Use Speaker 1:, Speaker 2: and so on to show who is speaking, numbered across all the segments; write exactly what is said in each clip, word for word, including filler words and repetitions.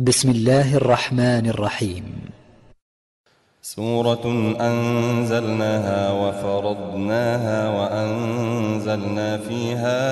Speaker 1: بسم الله الرحمن الرحيم.
Speaker 2: سورة أنزلناها وفرضناها وأنزلنا فيها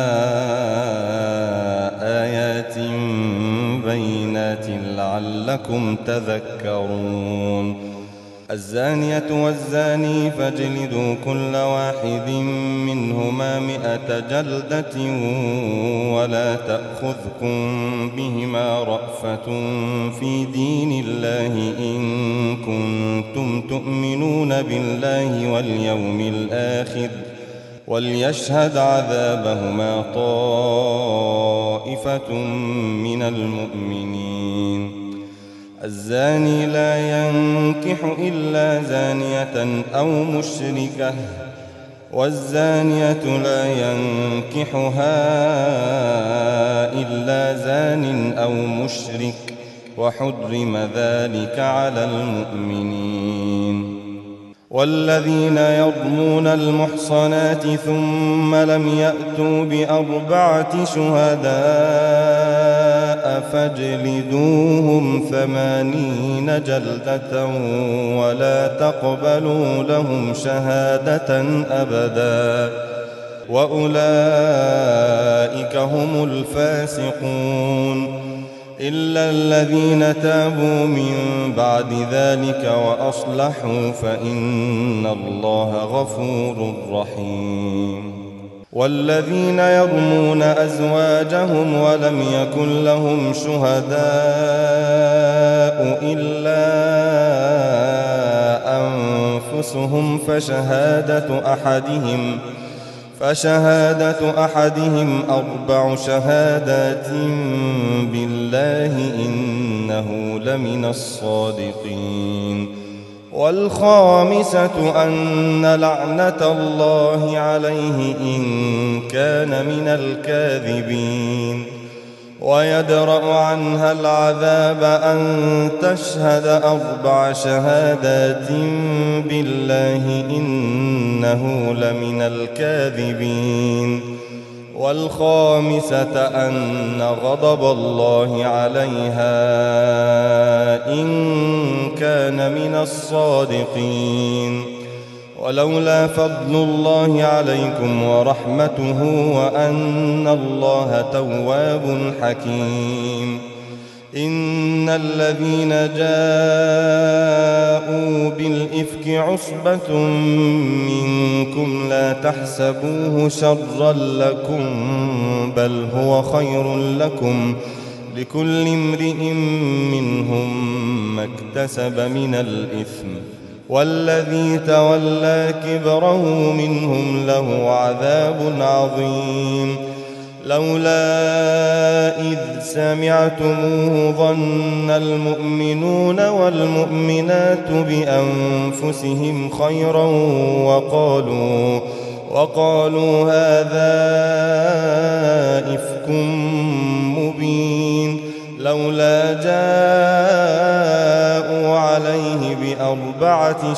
Speaker 2: آيات بينات لعلكم تذكرون. الزانية والزاني فاجلدوا كل واحد منهما مئة جلدة ولا تأخذكم بهما رأفة في دين الله إن كنتم تؤمنون بالله واليوم الآخر وليشهد عذابهما طائفة من المؤمنين. الزاني لا ينكح إلا زانية أو مشركة والزانية لا ينكحها إلا زان أو مشرك وحرم ذلك على المؤمنين. والذين يرمون المحصنات ثم لم يأتوا بأربعة شهداء فاجلدوهم ثمانين جلدة ولا تقبلوا لهم شهادة أبدا وأولئك هم الفاسقون إلا الذين تابوا من بعد ذلك وأصلحوا فإن الله غفور رحيم. والذين يرمون أزواجهم ولم يكن لهم شهداء إلا أنفسهم فشهادة أحدهم فشهادة أحدهم أربع شهادات بالله إنه لمن الصادقين. والخامسة أن لعنة الله عليه إن كان من الكاذبين. ويدرأ عنها العذاب أن تشهد أربع شهادات بالله إنه لمن الكاذبين. والخامسة أن غضب الله عليها إن كان من الصادقين. ولولا فضل الله عليكم ورحمته وأن الله تواب حكيم. إن الذين جاءوا بالإفك عصبة منكم لا تحسبوه شرا لكم بل هو خير لكم لكل امرئ منهم ما اكتسب من الإثم والذي تولى كبره منهم له عذاب عظيم. لولا إذ سمعتموه ظن المؤمنون والمؤمنات بأنفسهم خيرا وقالوا وقالوا هذا إفك مبين. لولا جاءوا عليه بأربعة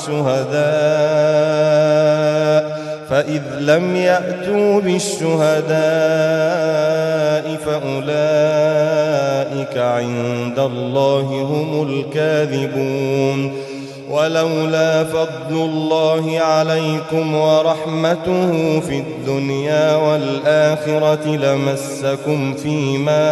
Speaker 2: شهداء فإذ لم يأتوا بالشهداء فأولئك عند الله هم الكاذبون. ولولا فضل الله عليكم ورحمته في الدنيا والآخرة لمسكم فيما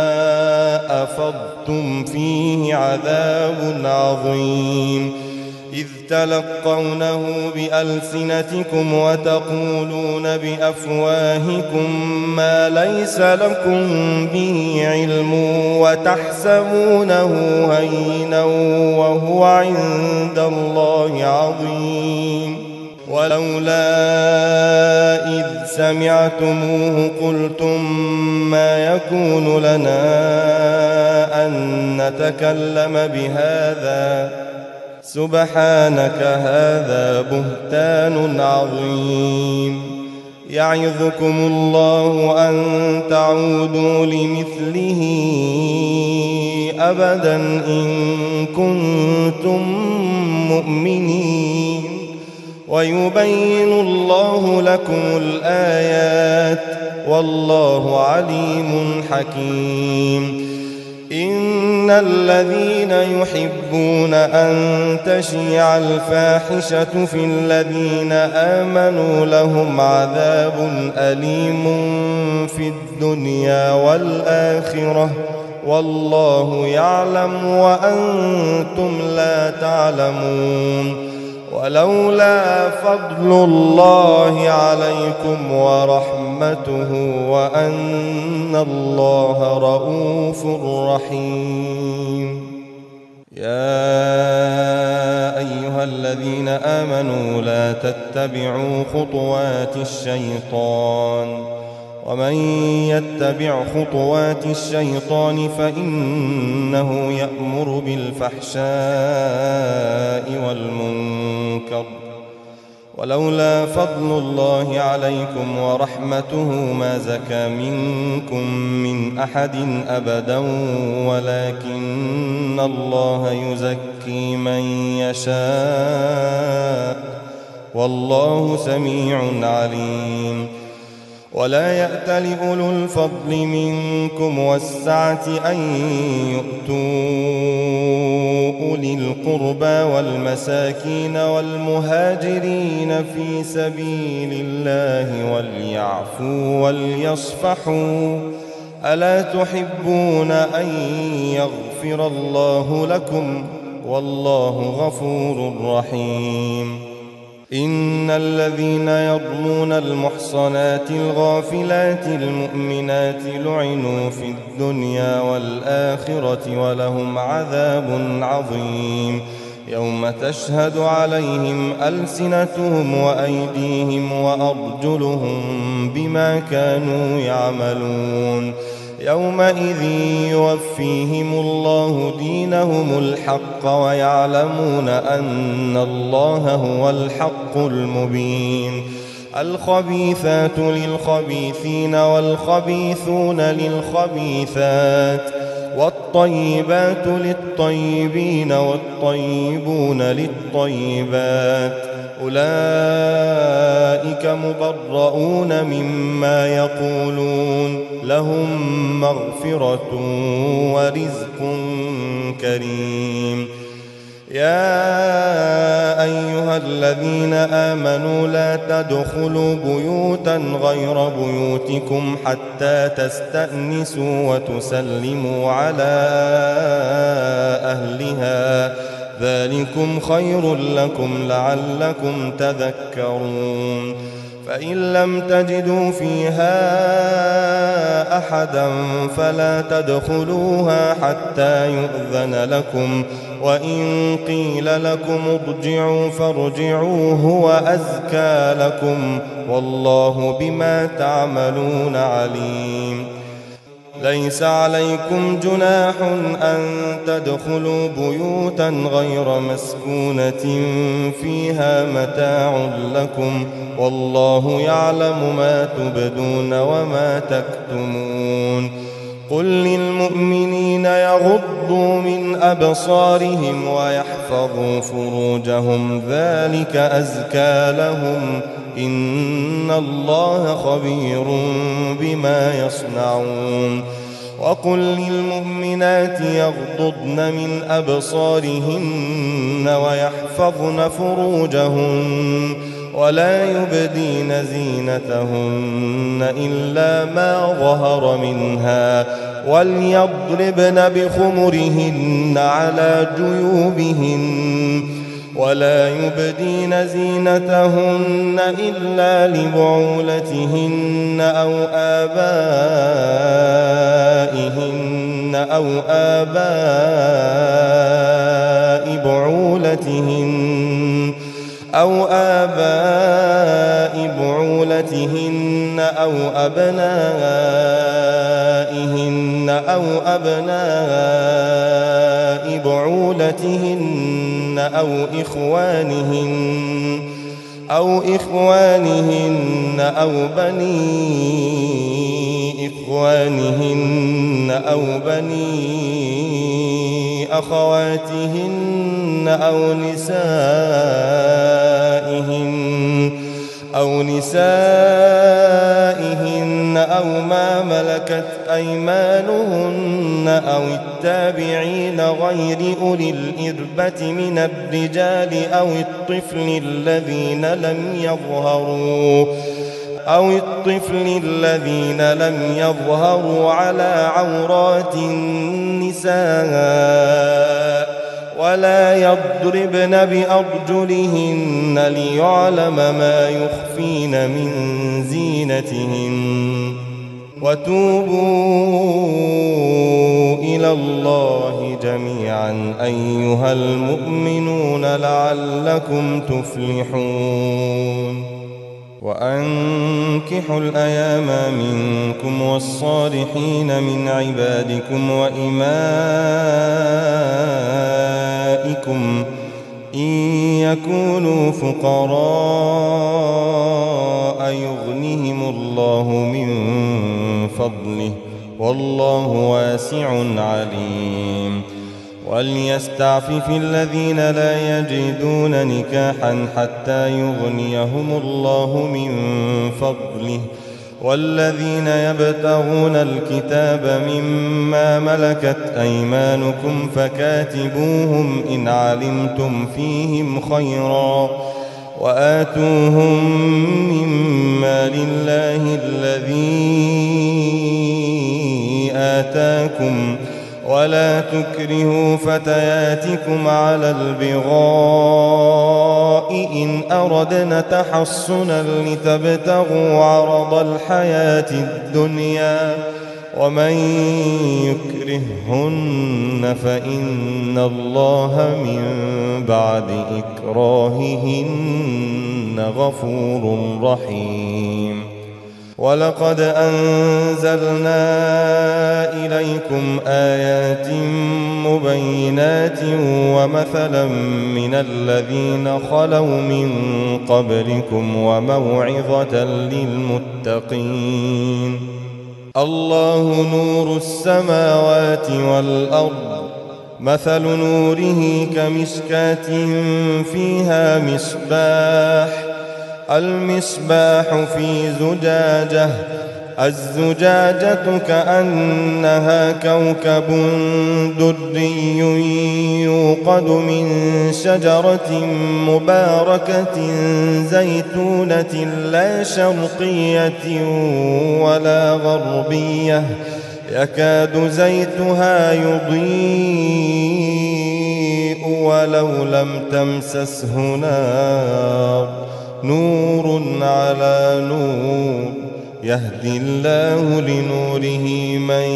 Speaker 2: أفضتم فيه عذاب عظيم. إذ تلقونه بألسنتكم وتقولون بأفواهكم ما ليس لكم به علم وتحسبونه هينا وهو عند الله عظيم. ولولا إذ سمعتموه قلتم ما يكون لنا أن نتكلم بهذا سبحانك هذا بهتان عظيم. يعظكم الله أن تعودوا لمثله أبدا إن كنتم مؤمنين. ويبين الله لكم الآيات والله عليم حكيم. إن إن الذين يحبون أن تشيع الفاحشة في الذين آمنوا لهم عذاب أليم في الدنيا والآخرة والله يعلم وأنتم لا تعلمون. ولولا فضل الله عليكم ورحمته وأن الله رؤوف رحيم. يا أيها الذين آمنوا لا تتبعوا خطوات الشيطان ومن يتبع خطوات الشيطان فإنه يأمر بالفحشاء والمنكر ولولا فضل الله عليكم ورحمته ما زكى منكم من أحد أبدا ولكن الله يزكي من يشاء والله سميع عليم. ولا يأتل أولو الفضل منكم والسعة أن يؤتوا أولي القربى والمساكين والمهاجرين في سبيل الله وليعفوا وليصفحوا ألا تحبون أن يغفر الله لكم والله غفور رحيم. إن الذين يرمون المحصنات الغافلات المؤمنات لعنوا في الدنيا والآخرة ولهم عذاب عظيم يوم تشهد عليهم ألسنتهم وأيديهم وأرجلهم بما كانوا يعملون يومئذ يوفيهم الله دينهم الحق ويعلمون أن الله هو الحق المبين. الخبيثات للخبيثين والخبيثون للخبيثات والطيبات للطيبين والطيبون للطيبات أولئك مبرؤون مما يقولون لهم مغفرة ورزق كريم. يا أيها الذين آمنوا لا تدخلوا بيوتا غير بيوتكم حتى تستأنسوا وتسلموا على أهلها ذلكم خير لكم لعلكم تذكرون. فإن لم تجدوا فيها أحدا فلا تدخلوها حتى يؤذن لكم وإن قيل لكم ارجعوا فارجعوا هو أزكى لكم والله بما تعملون عليم. ليس عليكم جناح أن تدخلوا بيوتا غير مسكونة فيها متاع لكم والله يعلم ما تبدون وما تكتمون. قل للمؤمنين يغضوا من أبصارهم ويحفظوا فروجهم ذلك أزكى لهم إن الله خبير بما يصنعون. وقل للمؤمنات يغضضن من أبصارهن ويحفظن فروجهن ولا يبدين زينتهن إلا ما ظهر منها وليضربن بخمرهن على جيوبهن ولا يبدين زينتهن إلا لبعولتهن أو آبائهن أو آباء بعولتهن أو آباء بعولتهن أو أبنائهن أو أبناء بعولتهن أو إخوانهن أو إخوانهن أو بني إخوانهن أو بني أخواتهن أو نسائهن أو نسائهن أو ما ملكت أيمانهن أو التابعين غير أولي الإربة من الرجال أو الطفل الذين لم يظهروا أو الطفل الذين لم يظهروا على عورات النساء ولا يضربن بأرجلهن ليعلم ما يخفين من زينتهن وتوبوا إلى الله جميعا أيها المؤمنون لعلكم تفلحون وأنكحوا الأيام منكم والصالحين من عبادكم وإمائكم إن يكونوا فقراء يغنهم الله من فضله والله واسع عليم وليستعفف الذين لا يجدون نكاحا حتى يغنيهم الله من فضله والذين يبتغون الكتاب مما ملكت أيمانكم فكاتبوهم إن علمتم فيهم خيرا وآتوهم مما لله الذي آتاكم ولا تكرهوا فتياتكم على البغاء إن أردنا تحصنا لتبتغوا عرض الحياة الدنيا ومن يكرههن فإن الله من بعد إكراههن غفور رحيم ولقد أنزلنا إليكم آيات مبينات ومثلا من الذين خلوا من قبلكم وموعظة للمتقين الله نور السماوات والأرض مثل نوره كمشكاة فيها مصباح المصباح في زجاجة الزجاجة كأنها كوكب دري يوقد من شجرة مباركة زيتونة لا شرقية ولا غربية يكاد زيتها يضيء ولو لم تمسسه نار نور على نور يهدي الله لنوره من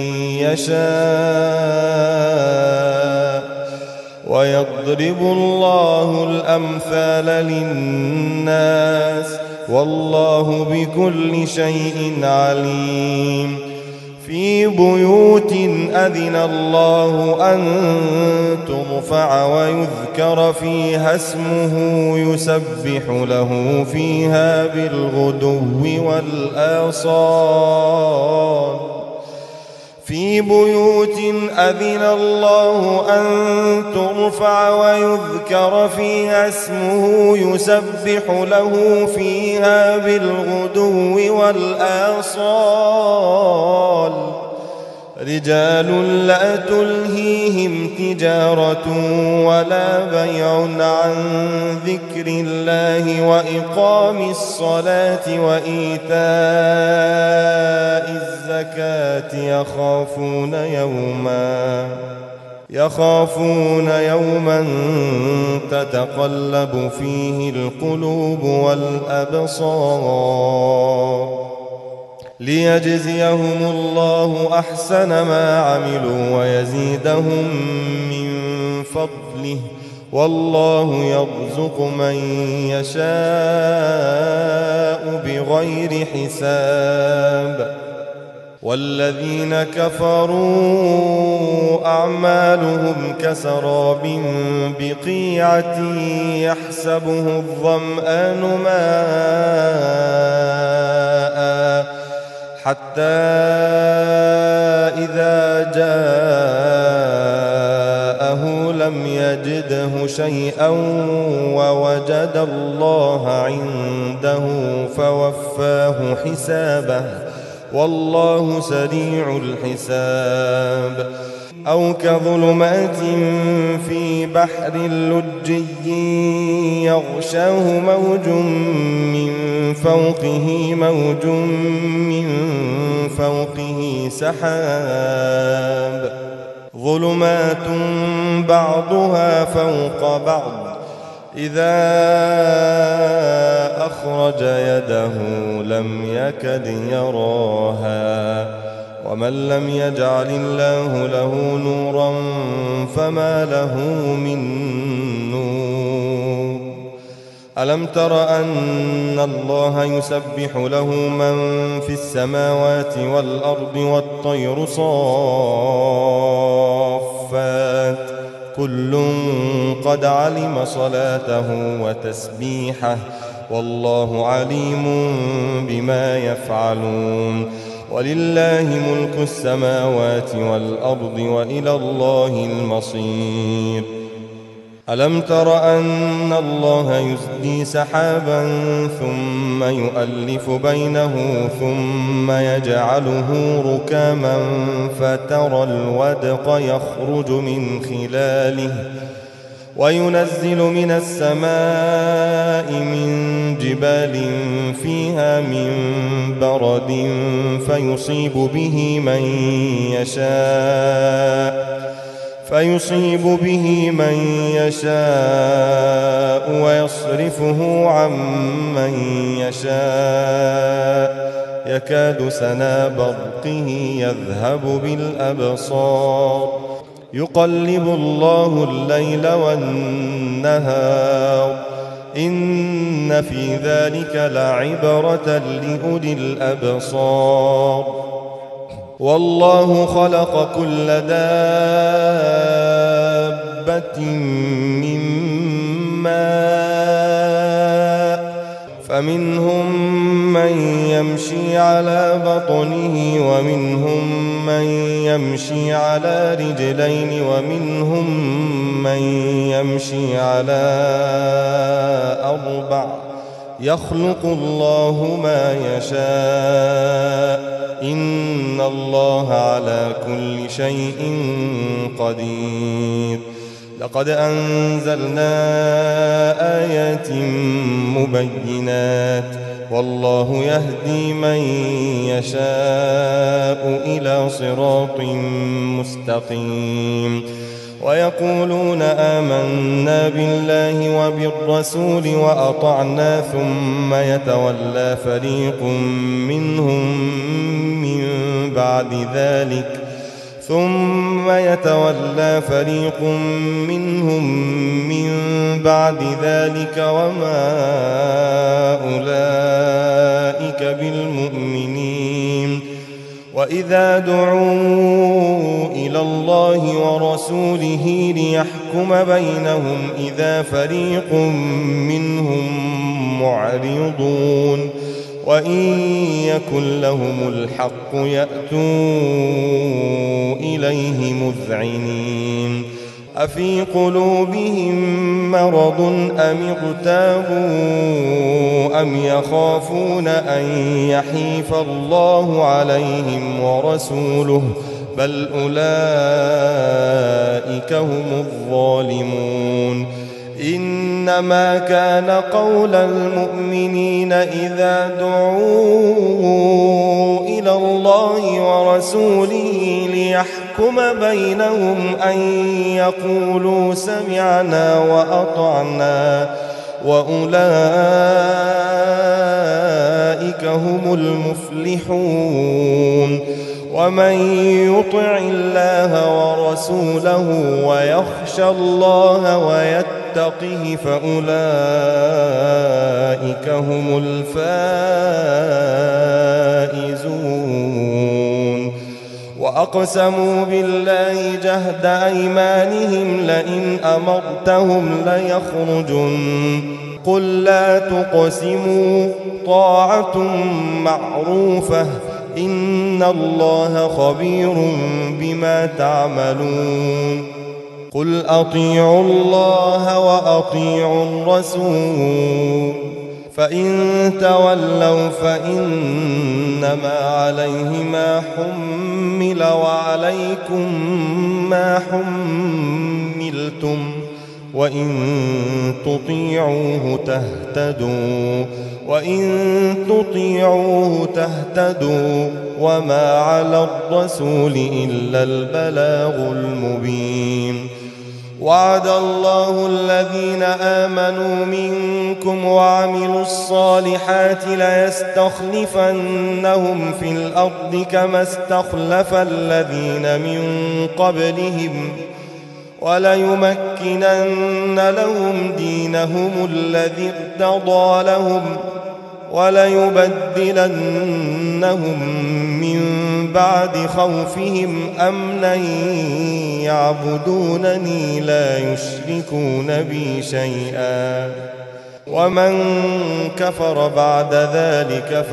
Speaker 2: يشاء ويضرب الله الأمثال للناس والله بكل شيء عليم في بيوت أذن الله أن ترفع ويذكر فيها اسمه يسبح له فيها بالغدو والآصال في بيوت أذن الله أن ترفع ويذكر فيها اسمه يسبح له فيها بالغدو والآصال رجال لا تلهيهم تجارة ولا بيع عن ذكر الله وإقام الصلاة وإيتاء الزكاة يخافون يوما يخافون يوما تتقلب فيه القلوب والأبصار ليجزيهم الله أحسن ما عملوا ويزيدهم من فضله والله يرزق من يشاء بغير حساب والذين كفروا أعمالهم كسراب بقيعة يحسبه الظمآن ماء حتى إذا جاءه لم لم يجده شيئا ووجد الله عنده فوفاه حسابه والله سريع الحساب. أو كظلمات في بحر لجي يغشاه موج من فوقه موج من فوقه سحاب ظلمات بعضها فوق بعض إذا أخرج يده لم يكد يراها ومن لم يجعل الله له نورا فما له من نور. ألم تر أن الله يسبح له من في السماوات والأرض والطير صافات كل قد علم صلاته وتسبيحه والله عليم بما يفعلون. ولله ملك السماوات والأرض وإلى الله المصير. ألم تر أن الله يزجي سحابا ثم يؤلف بينه ثم يجعله ركاما فترى الودق يخرج من خلاله وينزل من السماء من جبال فيها من برد فيصيب به من يشاء فيصيب به من يشاء ويصرفه عن من يشاء يكاد سنا برقه يذهب بالأبصار يقلب الله الليل والنهار إن في ذلك لعبرة لأولي الأبصار. والله خلق كل دابة من ماء فمنهم من يمشي على بطنه ومنهم من يمشي على رجلين ومنهم من يمشي على أربع يخلق الله ما يشاء إن الله على كل شيء قدير. لقد أنزلنا آيات مبينات والله يهدي من يشاء إلى صراط مستقيم. ويقولون آمنا بالله وبالرسول وأطعنا ثم يتولى فريق منهم من بعد ذلك ثم يتولى فريق منهم من بعد ذلك وما أولئك بالمؤمنين. وإذا دعوا إلى الله ورسوله ليحكم بينهم إذا فريق منهم معرضون وإن يكن لهم الحق يأتوا إليه مذعنين. أفي قلوبهم مرض أم ارتابوا أم يخافون أن يحيف الله عليهم ورسوله بل أولئك هم الظالمون. إنما كان قول المؤمنين إذا دعوا إلى الله ورسوله ليحكم بينهم أن يقولوا سمعنا وأطعنا وأولئك هم المفلحون. ومن يطع الله ورسوله ويخشى الله ويتقه فأولئك هم الفائزون. وأقسموا بالله جهد أيمانهم لئن أمرتهم ليخرجن قل لا تقسموا طاعة معروفة إن الله خبير بما تعملون. قل أطيعوا الله وأطيعوا الرسول فإن تولوا فإنما عليه ما حمل وعليكم ما حملتم وإن تطيعوه تهتدوا وإن تطيعوه تهتدوا وما على الرسول إلا البلاغ المبين. وعد الله الذين آمنوا منكم وعملوا الصالحات ليستخلفنهم في الأرض كما استخلف الذين من قبلهم وليمكنن لهم دينهم الذي ارتضى لهم وليبدلنهم من بعد خوفهم أمنا يعبدونني لا يشركون بي شيئا ومن كفر بعد ذلك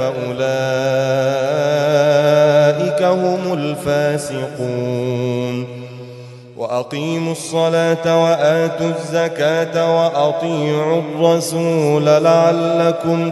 Speaker 2: فأولئك هم الفاسقون. وأقيموا الصلاة وآتوا الزكاة وأطيعوا الرسول لعلكم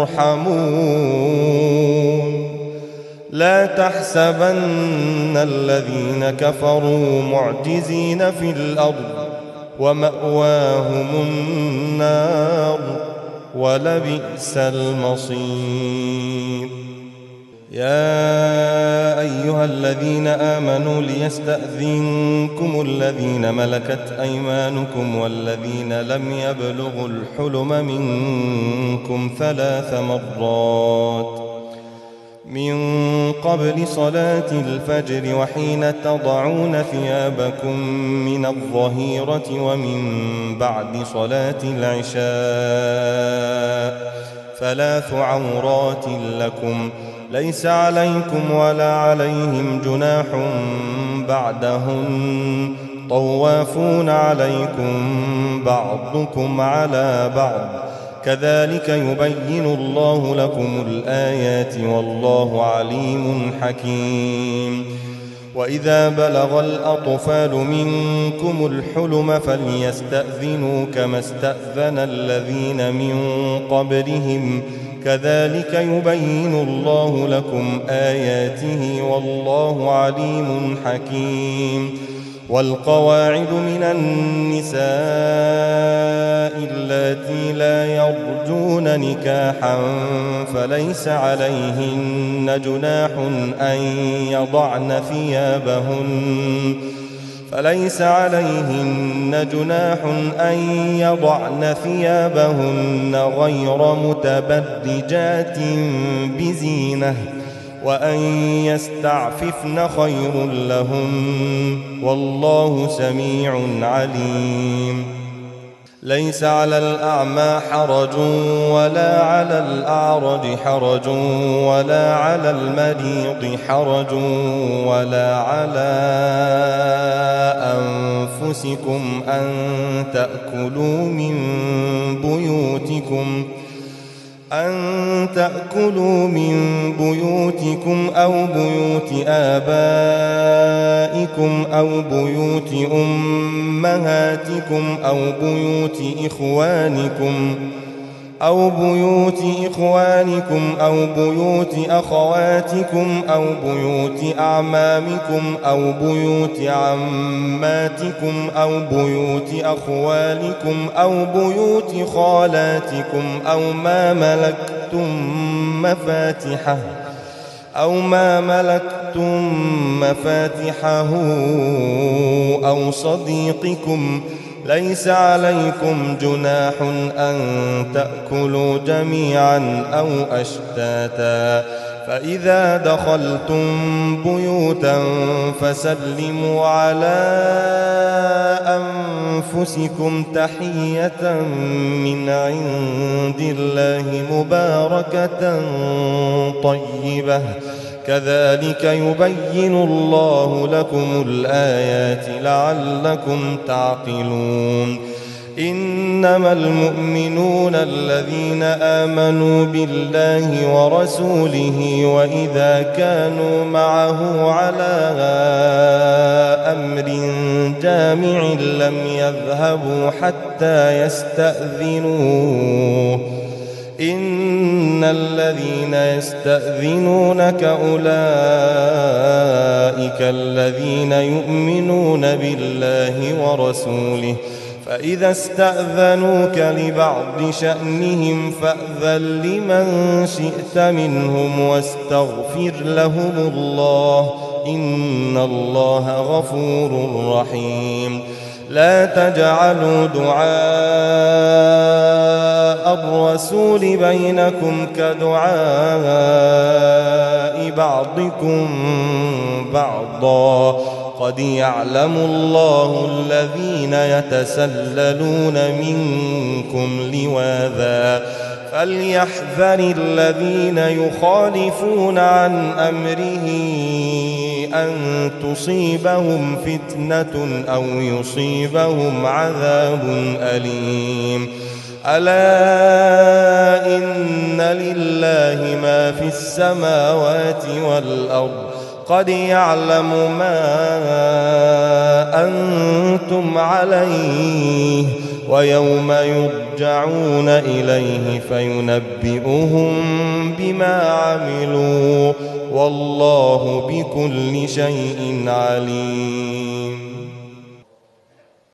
Speaker 2: ترحمون. لا تحسبن الذين كفروا معجزين في الأرض ومأواهم النار ولبئس المصير. يا أيها الذين آمنوا ليستأذنكم الذين ملكت أيمانكم والذين لم يبلغوا الحلم منكم ثلاث مرات من قبل صلاة الفجر وحين تضعون ثيابكم من الظهيرة ومن بعد صلاة العشاء ثلاث عورات لكم ليس عليكم ولا عليهم جناح بعدهن طوافون عليكم بعضكم على بعض كذلك يبين الله لكم الآيات والله عليم حكيم. وإذا بلغ الأطفال منكم الحلم فليستأذنوا كما استأذن الذين من قبلهم كذلك يبين الله لكم آياته والله عليم حكيم. والقواعد من النساء اللاتي لا يرجون نكاحا فليس عليهن جناح أن يضعن ثيابهن فليس عليهن جناح أن يضعن ثيابهن غير متبرجات بزينة وأن يستعففن خير لهن والله سميع عليم. ليس على الأعمى حرج ولا على الأعرج حرج ولا على المريض حرج ولا على أنفسكم أن تأكلوا من بيوتكم أن تأكلوا من بيوتكم أو بيوت آبائكم أو بيوت أمهاتكم أو بيوت إخوانكم أو بيوت إخوانكم أو بيوت أخواتكم أو بيوت أعمامكم أو بيوت عماتكم أو بيوت أخوالكم أو بيوت خالاتكم أو ما ملكتم مفاتحه أو ما ملكتم مفاتحه أو صديقكم ليس عليكم جناح أن تأكلوا جميعا أو أشتاتا فإذا دخلتم بيوتا فسلموا على أنفسكم تحية من عند الله مباركة طيبة كذلك يبين الله لكم الآيات لعلكم تعقلون. إنما المؤمنون الذين آمنوا بالله ورسوله وإذا كانوا معه على أمر جامع لم يذهبوا حتى يستأذنوه إن الذين يستأذنونك أولئك الذين يؤمنون بالله ورسوله فإذا استأذنوك لبعض شأنهم فأذن لمن شئت منهم واستغفر لهم الله إن الله غفور رحيم لا تجعلوا دعاء الرسول بينكم كدعاء بعضكم بعضا قد يعلم الله الذين يتسللون منكم لواذا فليحذر الذين يخالفون عن أمره أن تصيبهم فتنة أو يصيبهم عذاب أليم ألا إن لله ما في السماوات والأرض قد يعلم ما أنتم عليه ويوم يرجعون إليه فينبئهم بما عملوا والله بكل شيء عليم.